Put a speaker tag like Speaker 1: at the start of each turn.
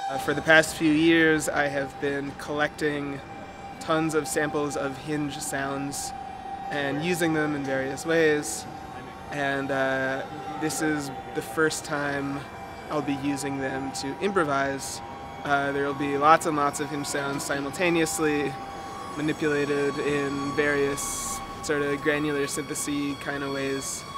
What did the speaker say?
Speaker 1: For the past few years, I have been collecting tons of samples of hinge sounds and using them in various ways. And this is the first time I'll be using them to improvise. There will be lots and lots of hinge sounds simultaneously, manipulated in various sort of granular synthesy kind of ways.